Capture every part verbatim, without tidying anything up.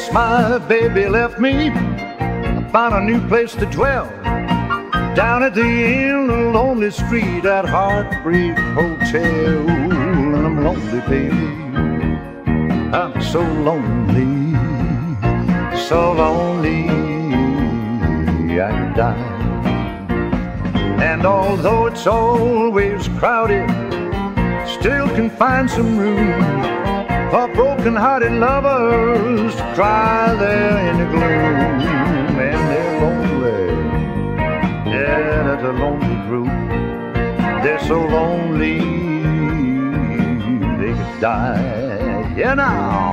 Since my baby left me, I found a new place to dwell, down at the end of Lonely Street at Heartbreak Hotel. And I'm lonely, baby, I'm so lonely, so lonely I could die. And although it's always crowded, still can find some room for broken-hearted lovers to cry there in the gloom. And they're lonely, yeah, that's a lonely group. They're so lonely they could die. Yeah, now.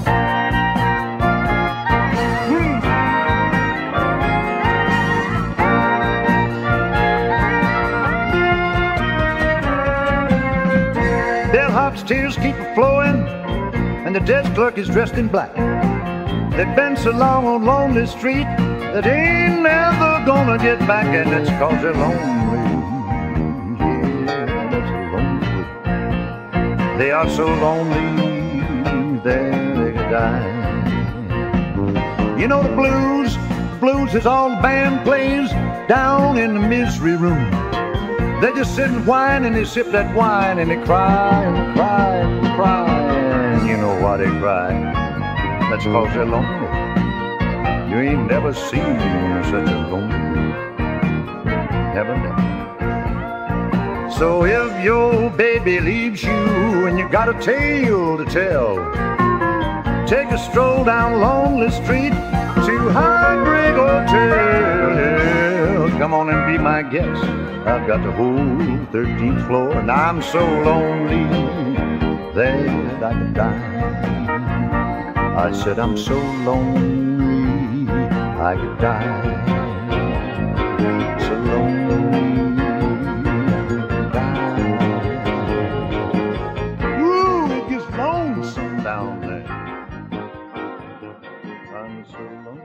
Bellhop's tears keep flowing, and the desk clerk is dressed in black. They've been so long on Lonely Street that ain't never gonna get back, and it's 'cause they're lonely. Yeah, they're so lonely. They are so lonely that they could die. You know the blues, blues is all the band plays down in the misery room. They just sit and whine and they sip that wine and they cry and cry and cry. And you know why they cry? That's 'cause they're lonely. You ain't never seen such a lonely, never, never. So if your baby leaves you and you got a tale to tell, take a stroll down Lonely Street to Heartbreak Hotel. Come on and be my guest. I've got the whole thirteenth floor, and I'm so lonely that I could die. I said I'm so lonely I could die. So lonely I could die. Ooh, it gets lonesome down there. I'm so lonely.